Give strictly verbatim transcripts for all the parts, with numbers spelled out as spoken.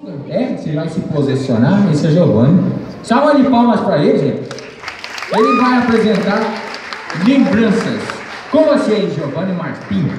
É, você vai se posicionar, esse é Geovane. Salva de palmas para ele, gente. Ele vai apresentar lembranças. Com vocês, Geovane Martins.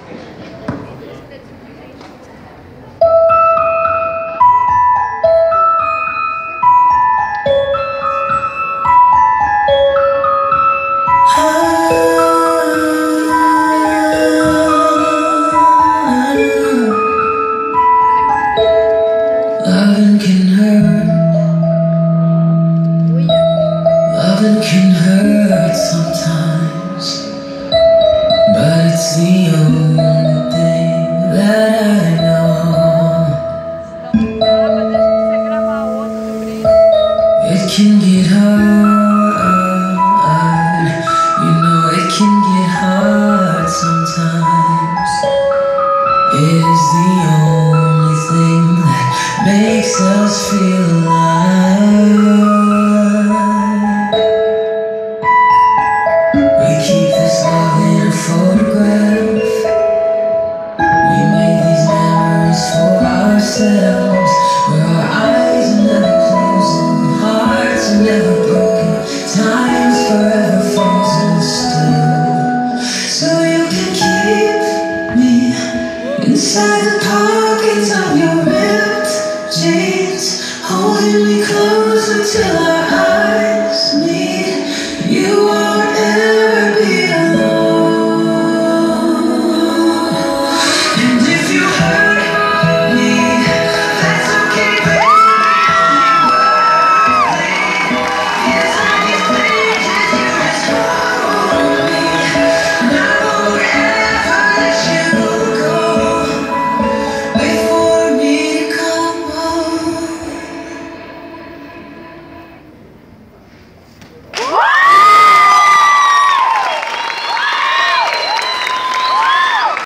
Loving can hurt sometimes, but it's the only thing that I know. It can get hard, you know it can get hard sometimes. It is the only thing that makes us feel alive.